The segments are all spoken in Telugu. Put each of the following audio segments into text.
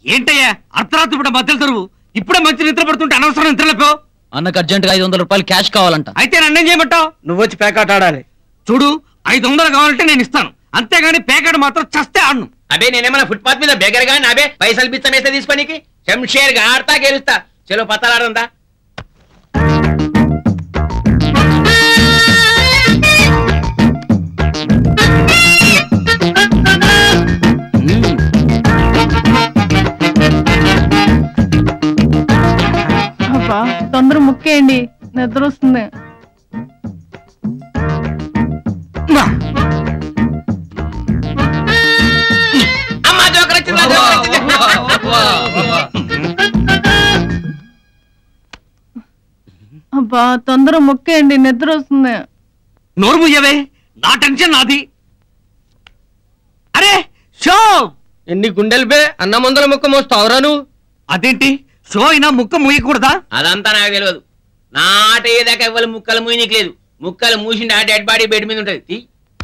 ఏంటయ్యా అర్ధరాత్రి పూట మధ్యలో తరువు ఇప్పుడే మంచి నిద్ర పడుతుంటే అనవసరం నిద్రలేపావు. అన్నకు అర్జెంటుగా 500 రూపాయలు క్యాష్ కావాలంట. అయితే నన్నేం చేయమంటావు? నువ్వు వచ్చి పేకాట ఆడాలి. చూడు 500 కావాలంటే నేను ఇస్తాను, అంతేగాని పేకాట మాత్రం చస్తే ఆడను. అబే నేనేమన్నా ఫుట్పాత్ మీద బేగర్ గా అబే పైసలు బిచ్చం వేస్తే తీసుకోనికి శంషేర్ గా ఆడతా గెలుస్తా. చలో పత్తాలాడుందా? తొందర ముక్కేయండి, నిద్ర వస్తుంది. అమ్మా జోకర్ వచ్చిందా? అబ్బా తొందర ముక్కేయండి, నిద్ర వస్తుంది. నోరు ముయ్యవే, నా టెన్షన్ నాది. అరే షో ఎన్ని గుండెలు బే, అన్న ముందర ముక్క మోస్తావురా నువ్వు? అదేంటి షో అయినా ముక్క ముయ్యకూడదా? అదంతా నాకు తెలియదు. నా ఆట ఏదాకా ఇవ్వాలి ముక్కలు మూయనీకి లేదు. ముక్కలు మూసిండి ఆ డెడ్ బాడీ బెడ్ మీద ఉంటది.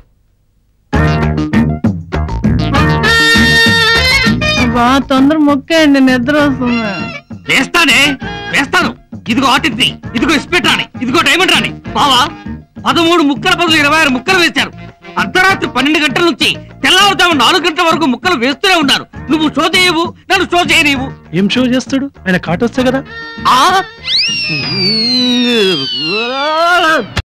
అబ్బా తొందర ముక్కేయండి, నిద్ర వస్తుంది. వేస్తానే వేస్తాను. ఇదిగో ఆటిని, ఇదిగో ఇస్పెట్టాని, ఇదిగో డైమండ్ రాని. బావా 13 ముక్కల బదులు 26 ముక్కలు వేశారు. అర్ధరాత్రి 12 గంటల నుంచి తెల్లవారుజాము 4 గంటల వరకు ముక్కలు వేస్తూనే ఉన్నారు. నువ్వు షో చేయవు, నన్ను షో చేయనివు. ఏం షో చేస్తాడు ఆయన? కాటొస్తే కదా.